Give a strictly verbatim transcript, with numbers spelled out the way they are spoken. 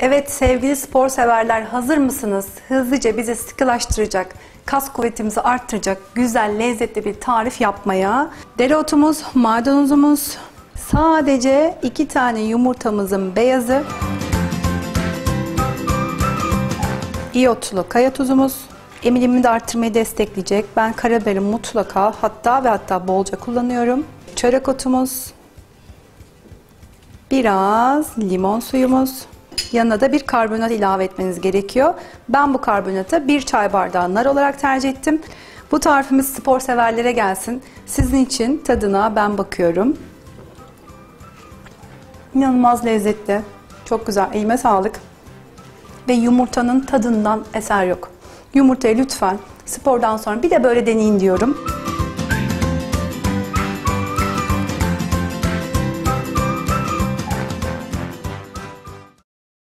Evet sevgili spor severler, hazır mısınız? Hızlıca bizi sıkılaştıracak, kas kuvvetimizi arttıracak güzel lezzetli bir tarif yapmaya. Dereotumuz, maydanozumuz, sadece iki tane yumurtamızın beyazı, iyotlu kaya tuzumuz, emilimimi de arttırmayı destekleyecek. Ben karabiberi mutlaka hatta ve hatta bolca kullanıyorum. Çörek otumuz, biraz limon suyumuz. Yanına da bir karbonat ilave etmeniz gerekiyor. Ben bu karbonatı bir çay bardağı nar olarak tercih ettim. Bu tarifimiz spor severlere gelsin. Sizin için tadına ben bakıyorum. İnanılmaz lezzetli. Çok güzel. Elime sağlık. Ve yumurtanın tadından eser yok. Yumurtayı lütfen spordan sonra bir de böyle deneyin diyorum.